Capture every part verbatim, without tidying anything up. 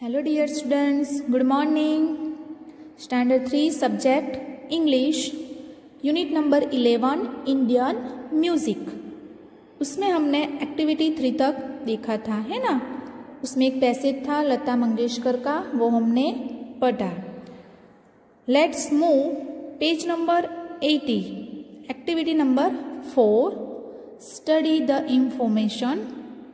Hello dear students, good morning. Standard three subject English, Unit number eleven Indian Music. उसमें हमने activity three तक देखा था, है ना। उसमें एक पैसेज था लता मंगेशकर का, वो हमने पढ़ा। Let's move page number eighty, activity number four, study the information.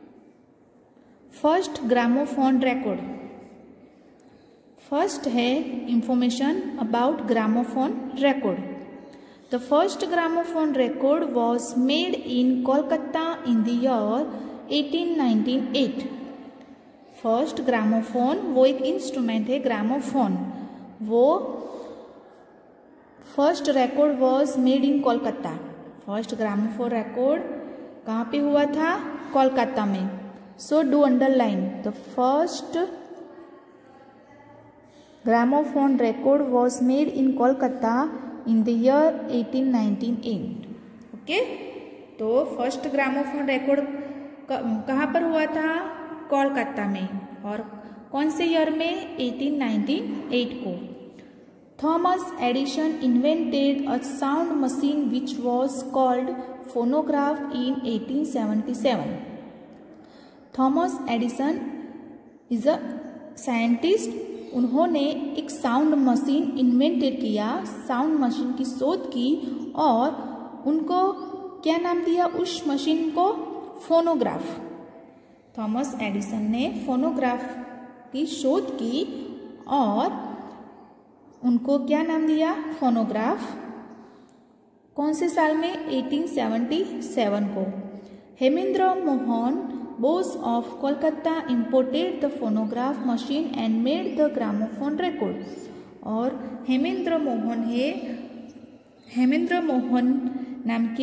First gramophone record. First है information about gramophone record. The first gramophone record was made in Kolkata in the year eighteen ninety eight. First gramophone वो एक instrument है, gramophone, वो first record was made in Kolkata. First gramophone record कहाँ पे हुआ था? कोलकाता में। So do underline the first gramophone record was made in Kolkata in the year eighteen ninety eight. Okay, तो फर्स्ट ग्रामोफोन रिकॉर्ड कहाँ पर हुआ था? कोलकाता में। और कौन से ईयर में? एटीन नाइंटी एट को। Thomas Edison invented a sound machine which was called phonograph in eighteen seventy seven. Thomas Edison is a scientist. उन्होंने एक साउंड मशीन इन्वेंटेड किया, साउंड मशीन की शोध की, और उनको क्या नाम दिया उस मशीन को? फोनोग्राफ। थॉमस एडिसन ने फोनोग्राफ की शोध की और उनको क्या नाम दिया? फोनोग्राफ। कौन से साल में? एटीन सेवेंटी सेवन को। Hemendra Mohan Bose of Kolkata imported the phonograph machine and made the gramophone record. और हेमेंद्र मोहन है, हेमेंद्र मोहन नाम के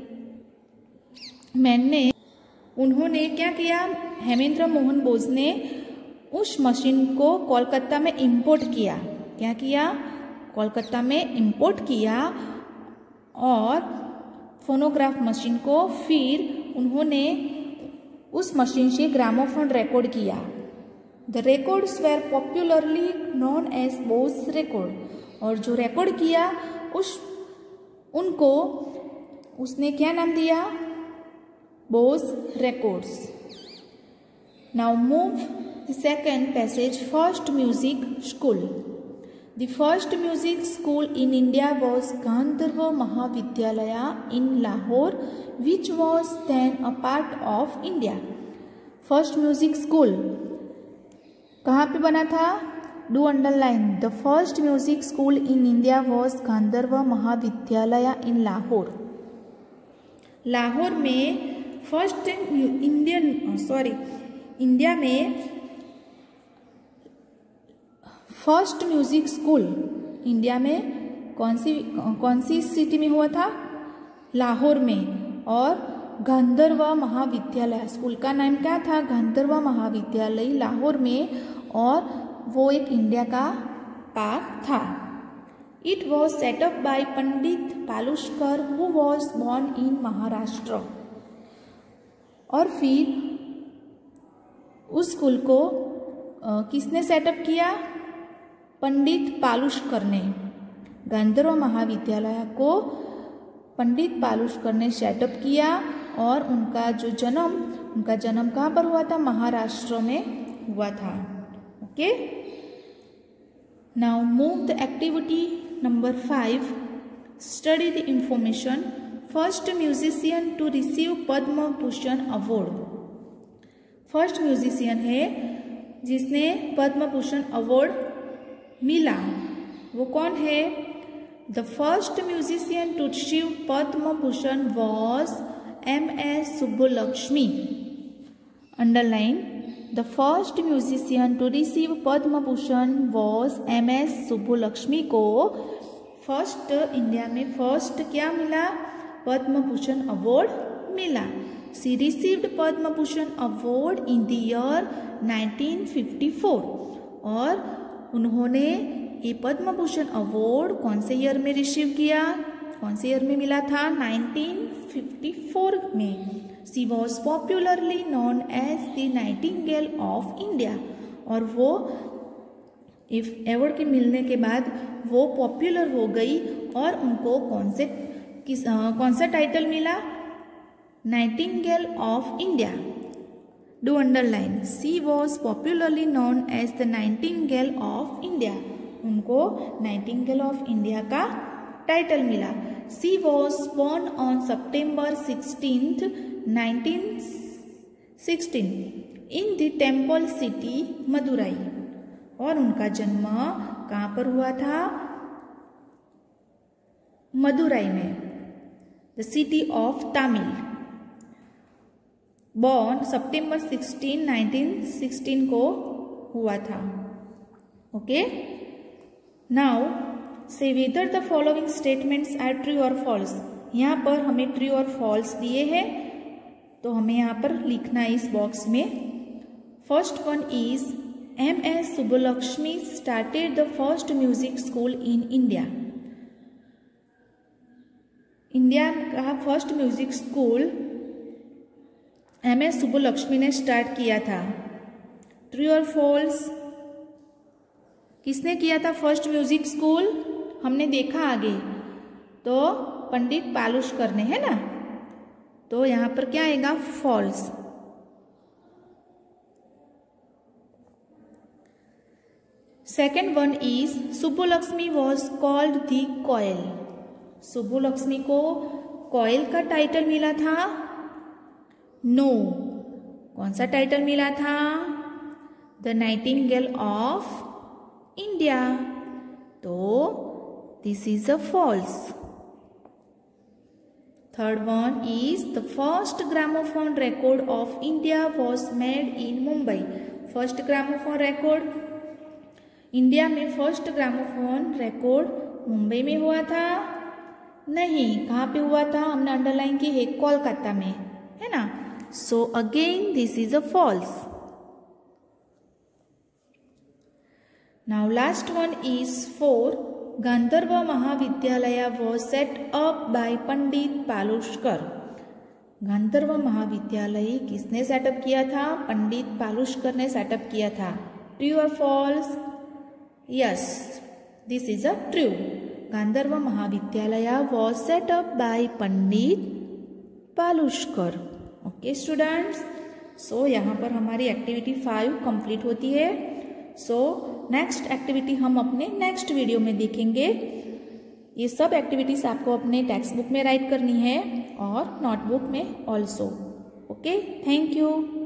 मैन ने, उन्होंने क्या किया? हेमेंद्र मोहन बोस ने उस मशीन को कोलकाता में इंपोर्ट किया। क्या किया? कोलकाता में इंपोर्ट किया और फोनोग्राफ मशीन को फिर उन्होंने उस मशीन से ग्रामोफोन रिकॉर्ड किया। The records were popularly known as Bose record. और जो रिकॉर्ड किया उस उनको उसने क्या नाम दिया? Bose records. Now move the second passage, first music school. The first music school in India was Gandharva Mahavidyalaya in Lahore which was then a part of India. First music school कहाँ पे बना था? Do underline the first music school in India was Gandharva Mahavidyalaya in Lahore. Lahore में first Indian sorry India में first music school India में कौन सी कौन सी city में हुआ था? लाहौर में। और गांधर्व महाविद्यालय, स्कूल का नाम क्या था? गांधर्व महाविद्यालय लाहौर में, और वो एक इंडिया का पार्ट था। It was set up by Pandit Paluskar who was born in Maharashtra. और फिर उस स्कूल को आ, किसने सेटअप किया? पंडित पालुशकर ने। गांधर्व महाविद्यालय को पंडित पालुशकर ने सेटअप किया और उनका जो जन्म उनका जन्म कहाँ पर हुआ था? महाराष्ट्र में हुआ था। Okay, now move the activity number five, study the information. First musician to receive Padma Bhushan award. First musician है जिसने पद्म भूषण अवार्ड मिला, वो कौन है? The first musician to receive Padma Bhushan was M S Subbulakshmi. Underline, the first musician to receive Padma Bhushan was M S Subbulakshmi को first India में first क्या मिला? पद्म भूषण अवार्ड मिला। She received Padma Bhushan award in the year nineteen fifty four. और उन्होंने ये पद्म Bhushan award कौन से ईयर में रिसीव किया? कौन से ईयर में मिला था? नाइंटीन फिफ्टी फोर में। She was popularly known as the nightingale of India. और वो इफ अवार्ड के मिलने के बाद वो पॉपुलर हो गई और उनको कौन से किस आ, कौन सा टाइटल मिला? Nightingale of India. Do underline. She was popularly known as the nightingale of India. उनको नाइटिंगेल ऑफ इंडिया का टाइटल मिला. She was born on September sixteenth nineteen sixteen in the temple city Madurai. और उनका जन्म कहाँ पर हुआ था? मदुराई में, the city of Tamil. Born September sixteen nineteen sixteen को हुआ था. Okay. Now say whether the following statements are true और फॉल्स. यहाँ पर हमें ट्रू और फॉल्स दिए हैं, तो हमें यहाँ पर लिखना है इस बॉक्स में. First one is M S Subbulakshmi started the first music school in India. India का first music school M S Subbulakshmi ने स्टार्ट किया था. ट्रू और फॉल्स? किसने किया था फर्स्ट म्यूजिक स्कूल? हमने देखा आगे, तो पंडित पालुशकर ने, है ना. तो यहां पर क्या आएगा? False. Second one is Subbulakshmi was called the koel. Subbulakshmi को कोयल का टाइटल मिला था? नो. कौन सा टाइटल मिला था? The nightingale of India. तो this is a false. Third one is the first gramophone record of India was made in Mumbai. First gramophone record India में, फर्स्ट ग्रामोफोन रिकॉर्ड मुंबई में हुआ था? नहीं. कहाँ पे हुआ था? हमने अंडरलाइन की है, कोलकाता में, है ना. So again this is a false. Now last one is four. Gandharva Mahavidyalaya was set up by Pandit Paluskar. Gandharva Mahavidyalaya किसने सेटअप किया था? पंडित पालुशकर ने सेटअप किया था. ट्रू और false? Yes, this is a true. Gandharva Mahavidyalaya was set up by Pandit Paluskar. Okay students, so यहाँ पर हमारी एक्टिविटी फाइव कंप्लीट होती है. सो नेक्स्ट एक्टिविटी हम अपने नेक्स्ट वीडियो में देखेंगे. ये सब एक्टिविटीज आपको अपने टेक्स्ट बुक में राइट करनी है और नोटबुक में ऑल्सो. Okay, thank you.